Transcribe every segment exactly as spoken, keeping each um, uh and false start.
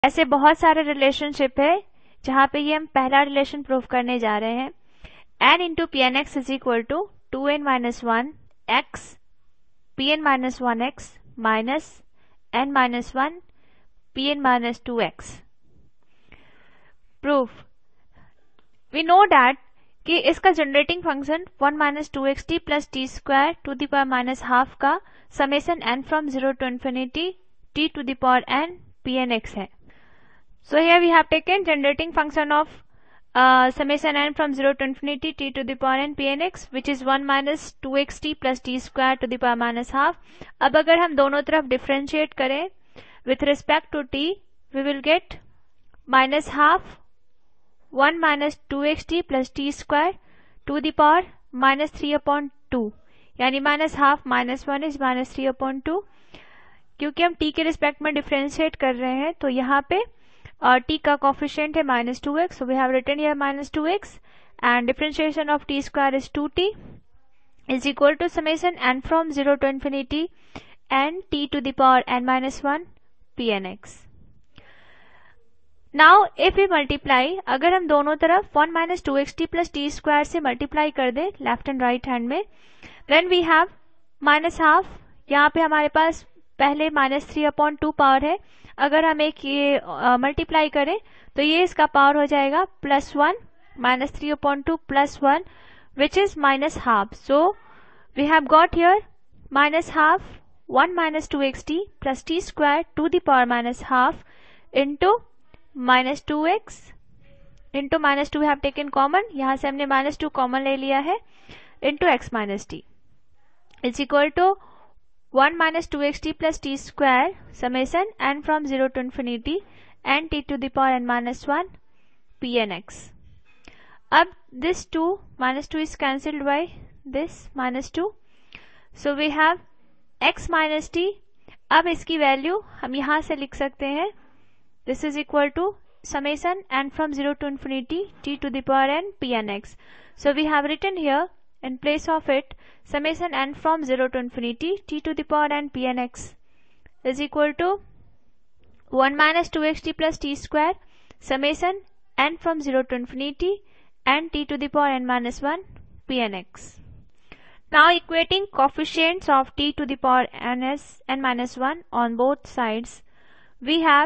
ऐसे बहुत सारे रिलेशनशिप है जहाँ पे ये हम पहला रिलेशन प्रूव करने जा रहे हैं. n into P N X is equal to two N minus one X P N minus one X minus N minus one P N minus two X. Proof. We know that कि इसका generating function one minus two X T plus T square to the power minus half का summation N from zero to infinity T to the power N P N X है. So here we have taken generating function of uh, summation n from zero to infinity t to the power n pnx which is one minus two X T plus t square to the power minus half. अब अगर हम दोनों तरफ differentiate करें with respect to t we will get minus half one minus two X T plus t square to the power minus three upon two, यानी minus half minus one is minus three upon two. क्योंकि हम t के respect में differentiate कर रहे हैं तो यहाँ पे और t का कोफिशिएंट है minus two X, so we have written here minus two X and differentiation of t square is two T is equal to summation n from zero to infinity n t to the power n minus one pnx. Now if we multiply, अगर हम दोनों तरफ one minus two X T plus T square से multiply कर दे left and right hand में, then we have minus half. यहाँ पे हमारे पास पहले minus three upon two power है, अगर हम एक ये मल्टीप्लाई uh, करें तो ये इसका पावर हो जाएगा plus one minus three upon two plus one which is minus half. So we have got here minus half one minus two X T plus T square to the power minus half into minus two X into minus two we have taken common, यहाँ से हमने minus two common ले लिया है, into X minus T is equal to one minus two X T plus T square summation n from zero to infinity n t to the power n minus one pnx. अब this two minus two is cancelled by this minus two, so we have x minus t. अब इसकी value हम यहाँ से लिख सकते हैं, this is equal to summation n from zero to infinity t to the power n pnx. So we have written here in place of it summation n from zero to infinity t to the power n pnx is equal to one minus two X T plus t square summation n from zero to infinity n t to the power n minus one pnx. Now equating coefficients of t to the power n as n minus one on both sides, we have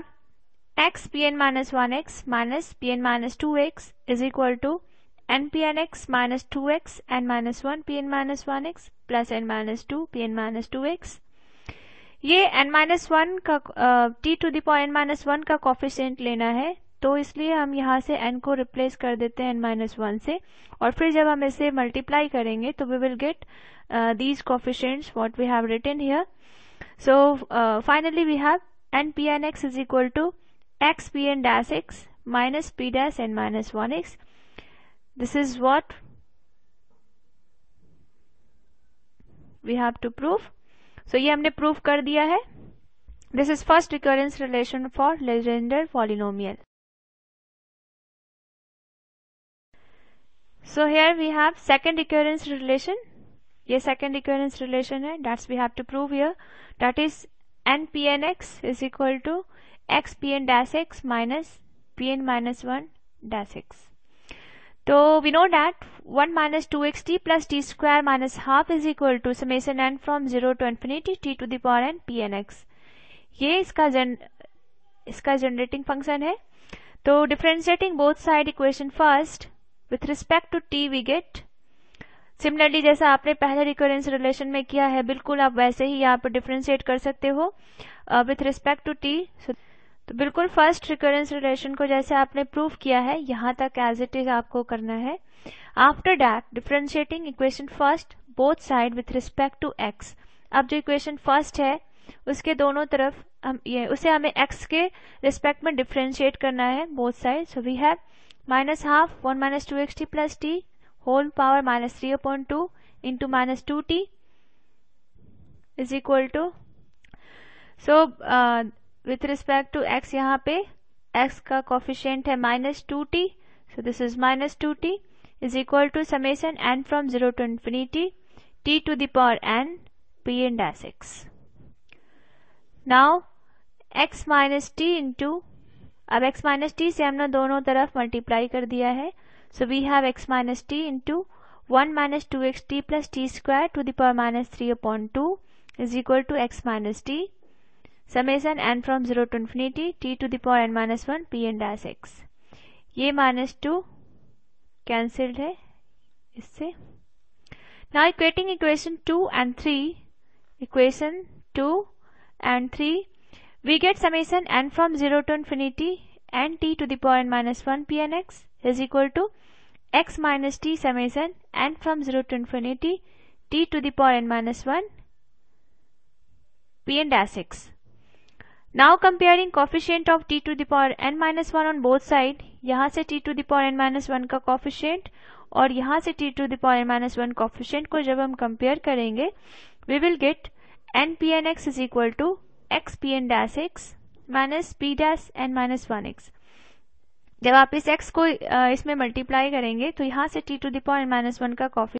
x pn minus one X minus pn minus two X is equal to n pnx minus two X n minus one pn minus one X plus n minus two pn minus two X. ये n minus one का uh, t to the power n minus one का coefficient लेना है, तो इसलिए हम यहाँ से n को रिप्लेस कर देते हैं n minus वन से, और फिर जब हम इसे मल्टीप्लाई करेंगे तो we will get uh, these coefficients what we have written here. So uh, finally we have n pnx is equal to x pn dash x minus p dash n minus one x. This is what we have to prove. So ये हमने prove कर दिया है. This is first recurrence relation for Legendre polynomial. So here we have second recurrence relation. ये second recurrence relation है. That's we have to prove here. That is n pnx is equal to x pn dash x minus pn minus one dash x. तो we know that one minus two X T plus t square minus half is equal to summation n from zero to infinity t to the power n pnx. ये इसका जन इसका generating function है. तो differentiating both side equation first with respect to t we get similarly जैसा आपने पहले recurrence relation में किया है, बिल्कुल आप वैसे ही यहाँ पर डिफरेंशिएट कर सकते हो विथ रिस्पेक्ट टू t. तो बिल्कुल फर्स्ट रिकरेंस रिलेशन को जैसे आपने प्रूव किया है यहाँ तक एज इट इज आपको करना है. After that differentiating equation first both side with respect to x. अब जो इक्वेशन फर्स्ट है उसके दोनों तरफ हम ये उसे हमें x के रिस्पेक्ट में डिफरेंशिएट करना है both side. So we have minus half one minus two X T plus T whole power minus three upon two into minus two T is equal to, so with respect to x यहाँ पे x का coefficient है minus two T, so this is minus two T is equal to summation n from zero to infinity t to the power n pn dash x. Now x minus t into अब x minus T से हमने दोनों तरफ multiply कर दिया है, so we have x minus T into one minus two X T plus T square to the power minus three upon two is equal to x minus T summation n from zero to infinity t to the power n minus one P N dash x। ये minus two cancelled है इससे। Now equating equation two and three, equation two and three, we get summation n from zero to infinity n t to the power n minus one p n x is equal to x minus t summation n from zero to infinity t to the power n minus one p n dash x. Now comparing coefficient of t to the power n minus one on both side, यहाँ से t to the power n minus one का coefficient और यहाँ से t to the power n minus one coefficient को जब हम compare करेंगे, we will get n p n x is equal to x p n dash x minus p dash n minus one x। जब आप इस x को इसमें multiply करेंगे तो यहाँ से t to the power n minus one का कॉफी